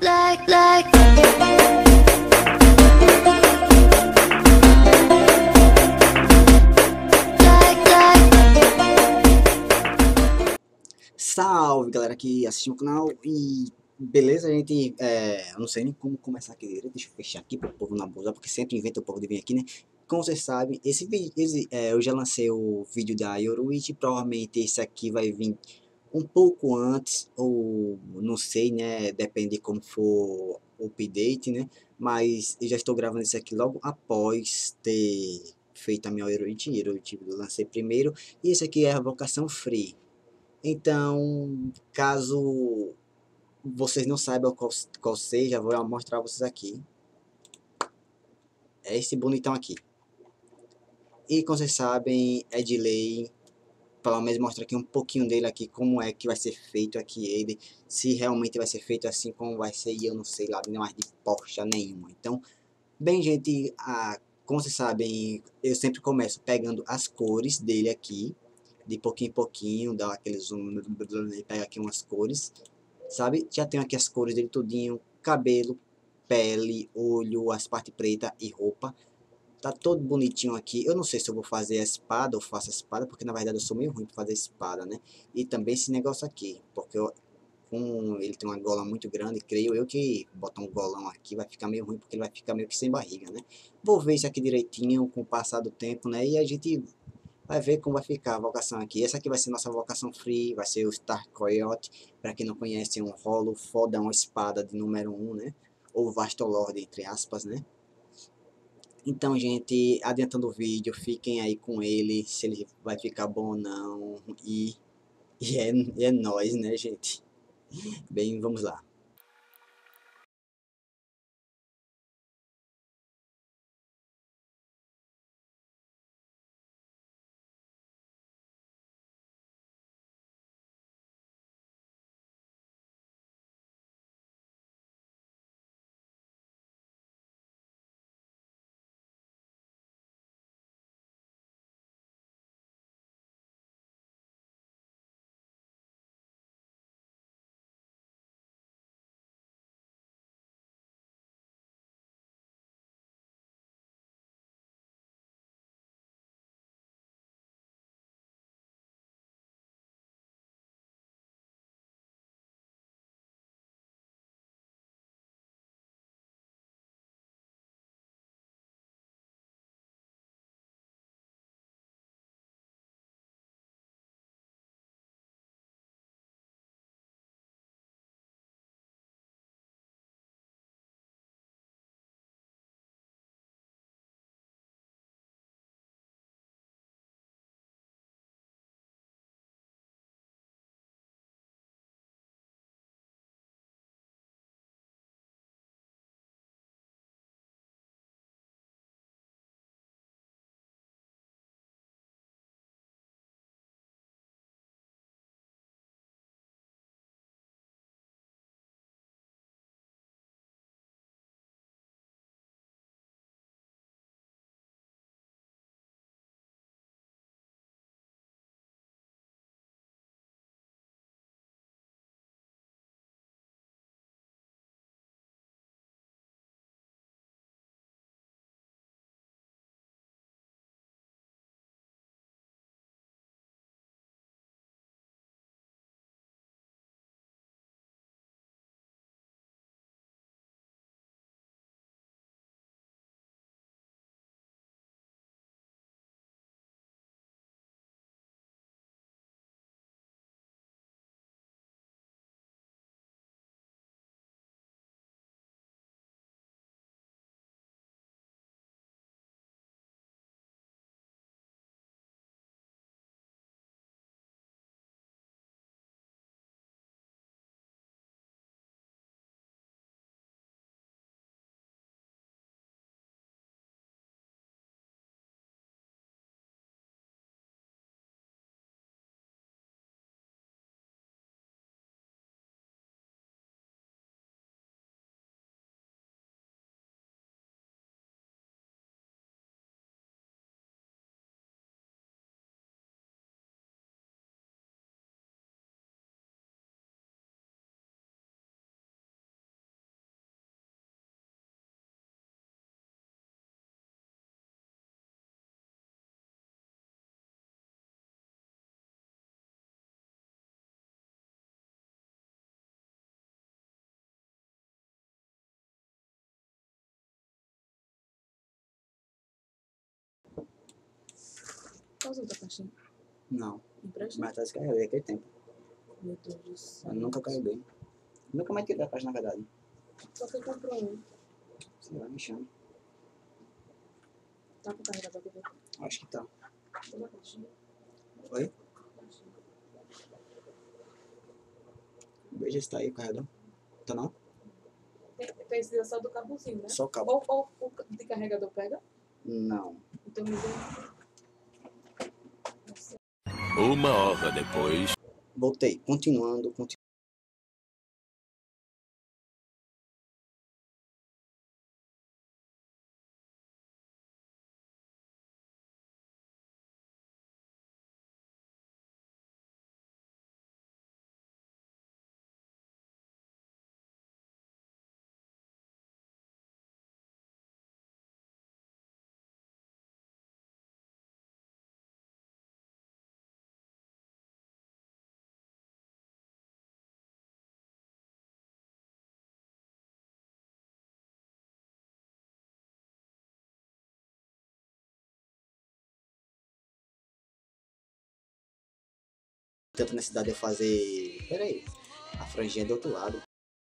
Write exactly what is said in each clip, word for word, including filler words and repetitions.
like, like. Salve galera que assistiu o canal e beleza, gente, é, eu não sei nem como começar aqui direito, deixa eu fechar aqui para o povo não abusar, porque sempre inventa o povo de vir aqui, né? Como vocês sabem, esse vídeo, esse, é, eu já lancei o vídeo da Yoruichi, provavelmente esse aqui vai vir um pouco antes, ou não sei, né, depende de como for o update, né? Mas eu já estou gravando esse aqui logo após ter feito a minha Yoruichi, Yoruichi eu lancei primeiro, e esse aqui é a vocação free. Então, caso vocês não saibam qual, qual seja, vou mostrar a vocês aqui. É esse bonitão aqui. E como vocês sabem, é de lei, pelo menos mostrar aqui um pouquinho dele aqui, como é que vai ser feito aqui ele, se realmente vai ser feito assim como vai ser, e eu não sei lá, nem mais de porcha nenhuma. Então, bem gente, a, como vocês sabem, eu sempre começo pegando as cores dele aqui, de pouquinho em pouquinho, dá aquele zoom, pega aqui umas cores, sabe? Já tenho aqui as cores dele tudinho, cabelo, pele, olho, as partes preta e roupa. Tá todo bonitinho aqui. Eu não sei se eu vou fazer a espada ou faço a espada, porque na verdade eu sou meio ruim para fazer espada, né? E também esse negócio aqui, porque eu, com ele tem uma gola muito grande, creio eu que botar um golão aqui vai ficar meio ruim, porque ele vai ficar meio que sem barriga, né? Vou ver isso aqui direitinho com o passar do tempo, né? E a gente vai ver como vai ficar a vocação aqui. Essa aqui vai ser nossa vocação free, vai ser o Star Coyote. Para quem não conhece, é um rolo fodão, espada de número um, né? Ou Vastolord, entre aspas, né? Então, gente, adiantando o vídeo, fiquem aí com ele, se ele vai ficar bom ou não. E, e é, é nóis, né, gente? Bem, vamos lá. Tá usando a caixinha? Não, Empresta? mas tá descarregado aquele tempo. Meu Deus do céu. Eu nunca carreguei. Nunca mais tirei da caixa, na verdade. Só que eu comprou um. Sei lá, me chama. Tá com o carregador aqui dentro? Acho que tá. Toma a caixinha. Oi? Caixinha. Veja se tá aí o carregador. Tá não? Tem, precisa só do cabozinho, né? Só o cabo. Ou, ou o de carregador pega? Não. Então me dê. Nossa. Uma hora depois. Voltei. Continuando, continuando. Tanta necessidade de eu fazer. Pera aí. A franjinha é do outro lado.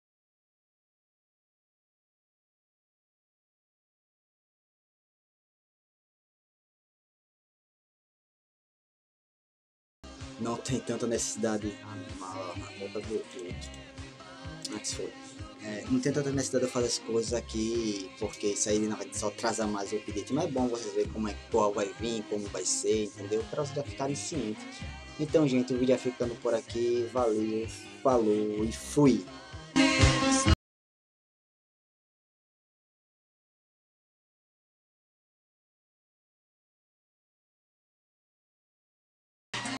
Não tem tanta necessidade. Ah, mal, na boca do outro. Antes foi. É, não tem tanta necessidade de eu fazer as coisas aqui, porque isso aí na verdade só atrasa mais o update. Mas é bom vocês verem como é qual vai vir, como vai ser, entendeu? Para vocês já ficarem cientes. Então, gente, o vídeo vai ficando por aqui. Valeu, falou e fui!